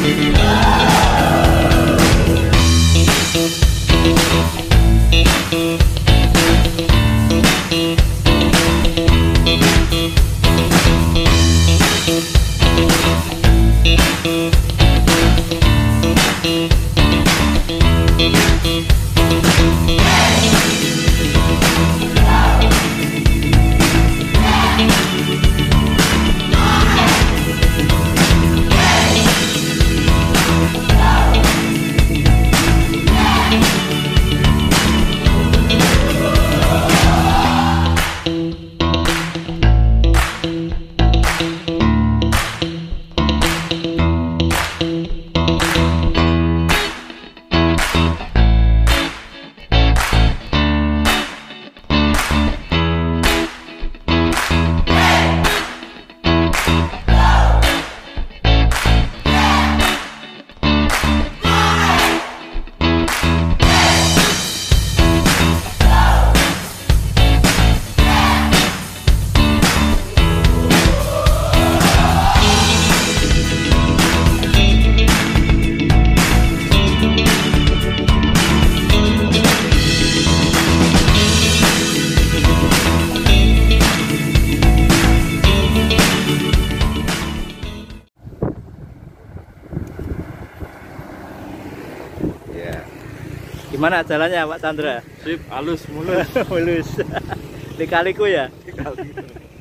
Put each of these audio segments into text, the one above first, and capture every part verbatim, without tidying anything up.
Gimana jalannya Pak Chandra? Sip, halus, mulus. Mulus. Lika-liku ya? Lika-liku.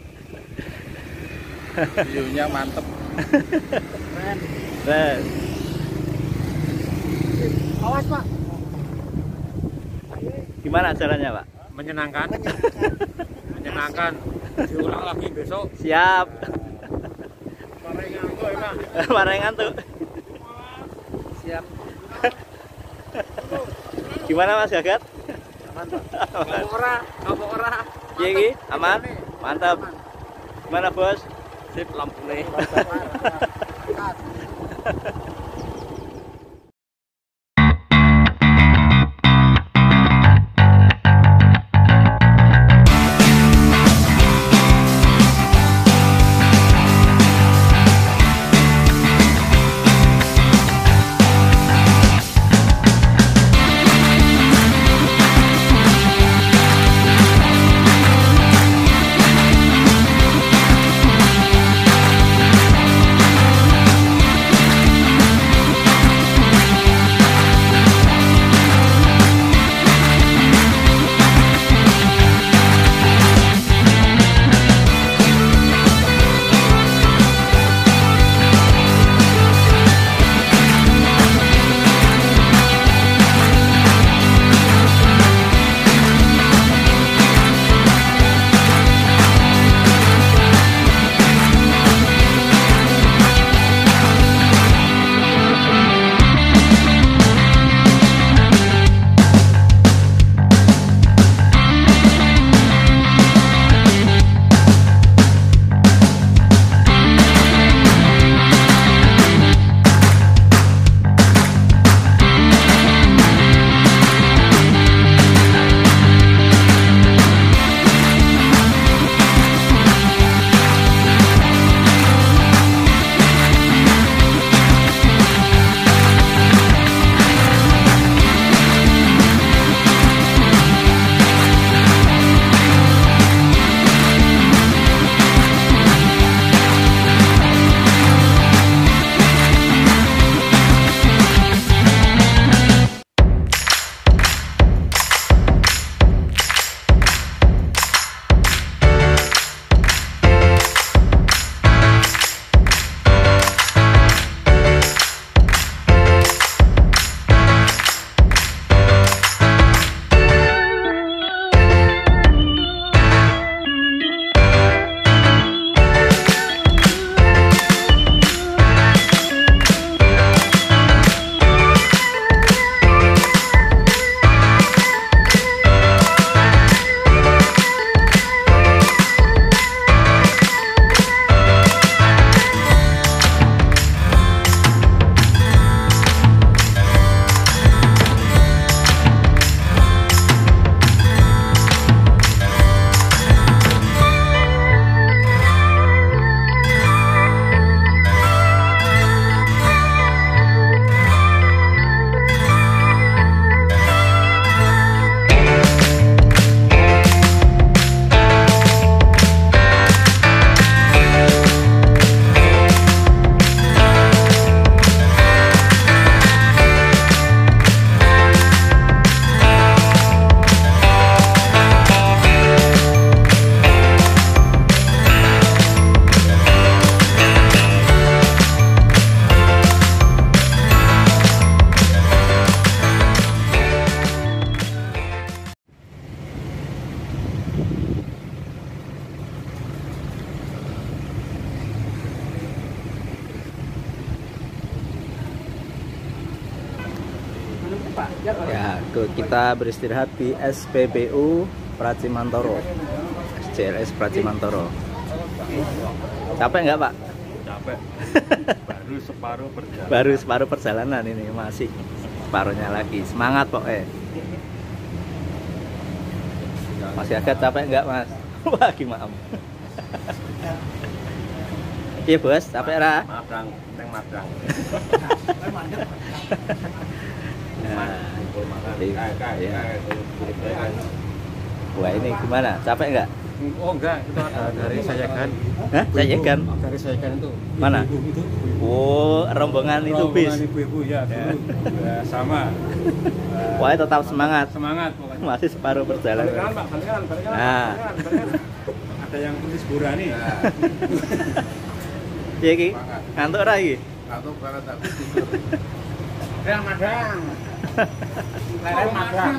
View-nya mantep. Keren. Keren. Awas Pak. Gimana jalannya Pak? Menyenangkan. Menyenangkan. Diulang lagi besok. Siap. Marahin ngantuk ya Pak. Marahin ngantuk. Siap. Gimana Mas Gagat? Aman Pak. Kapok ora, kapok ora. Iya Ki, aman? Mantap. Gimana Bos? Sip, lampu nih. Ya, tuh kita beristirahat di S P B U Pracimantoro. S C L S Pracimantoro. Capek nggak, Pak? Capek. Baru separuh perjalanan. Baru separuh perjalanan ini, masih separuhnya lagi. Semangat pokoknya. Masih agak capek nggak, Mas? Wah, gimana? Iya, Bos, capek ra? Madang, neng madang. Nah, Iya. iya. Wah, ini gimana? Capek nggak? Oh enggak, itu ada dari Sayakan. Hah? Sayakan? Dari Sayakan itu. Mana? Ibu-ibu itu. Oh, rombongan itu bis. Rombongan ibu-ibu ya, dulu. Ya, sama. Wah, tetap semangat. Semangat pokoknya. Masih separuh perjalanan. Balik kanan, Pak, balik kanan, balik kanan, Nah. balik kanan, balik kanan. Ada yang tulis Burani. Iya, Ki. Ngantuk ra iki? Ngantuk banget tapi tidur. Yang madang. Leren madang.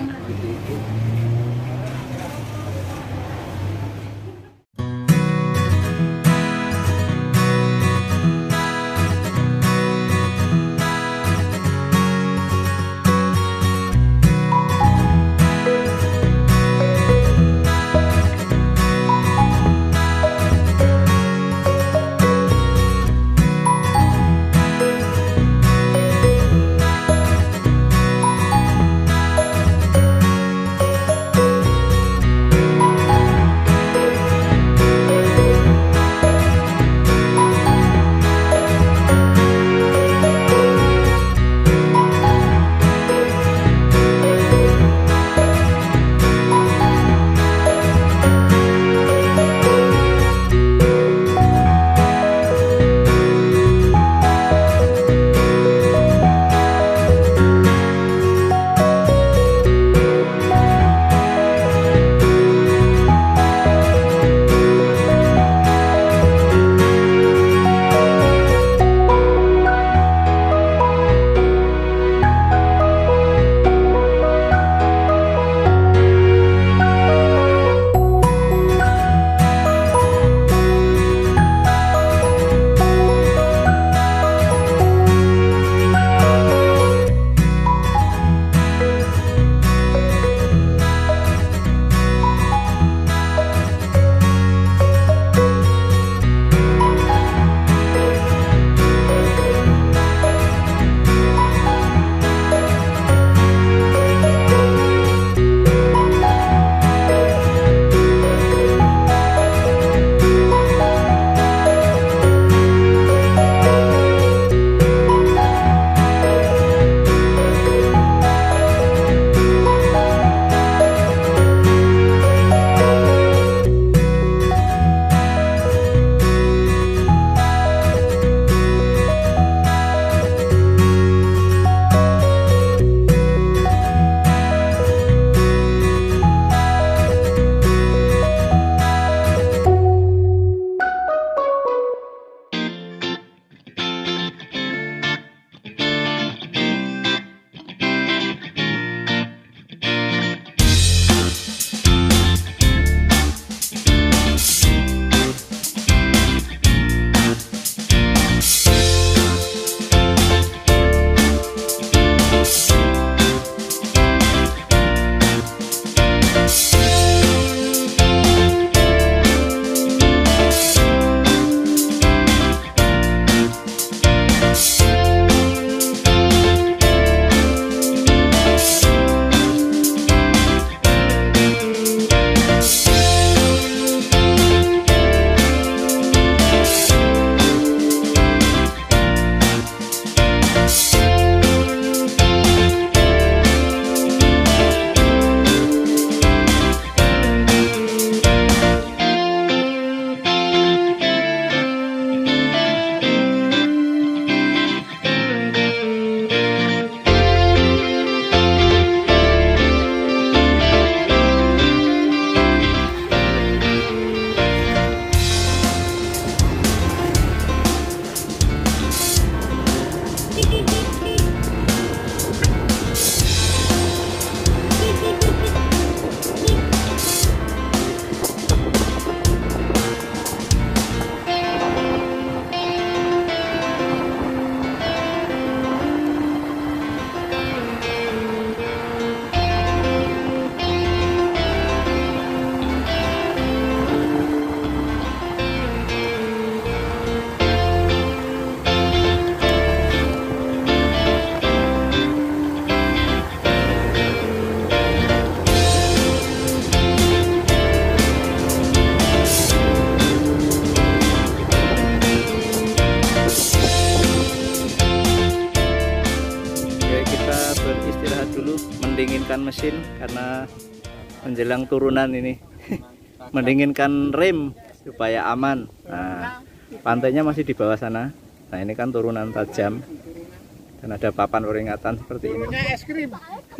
beristirahat dulu, mendinginkan mesin karena menjelang turunan ini. Mendinginkan rem supaya aman. Nah, pantainya masih di bawah sana. Nah, ini kan turunan tajam dan ada papan peringatan seperti ini. Es krim.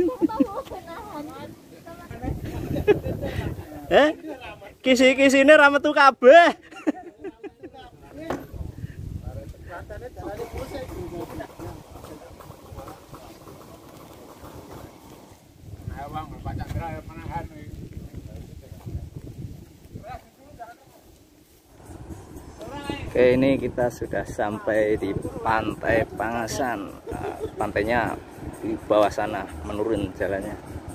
Eh, kisi-kisine ra metu kabeh. Oke, ini kita sudah sampai di Pantai Pangasan. Nah, pantainya di bawah sana, menurun jalannya.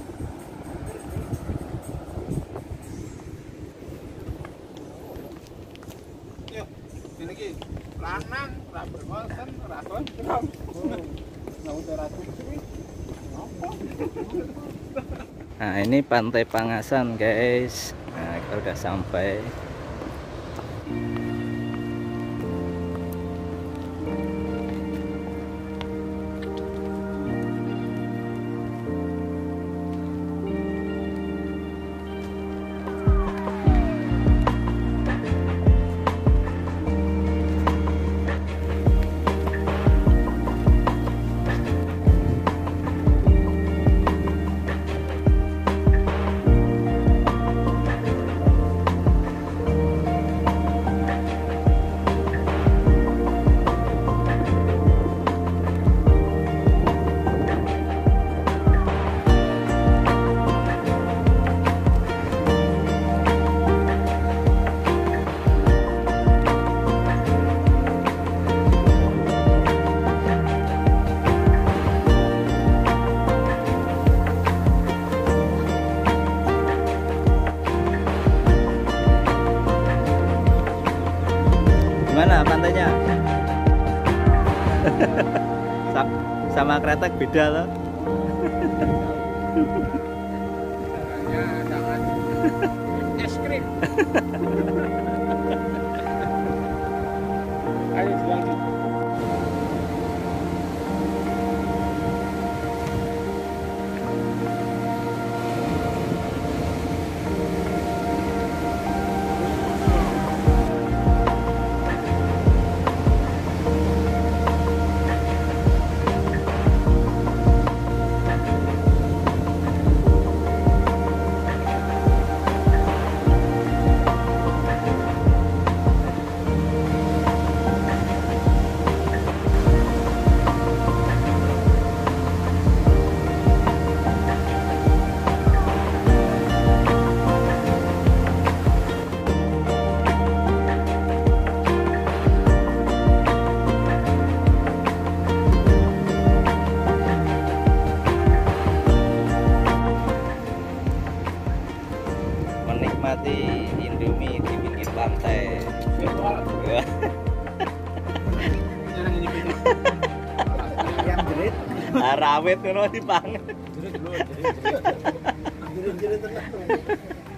Nah, ini Pantai Pangasan, guys. Nah, kita udah sampai. Gimana pantainya? Sama Kretek beda loh. Es krim. Ayo dilanjut. Menikmati Indomie di pinggir pantai. Yang jerit. Rawit ngono dipangan. Jerit dulu, jerit. Jerit-jerit tetap.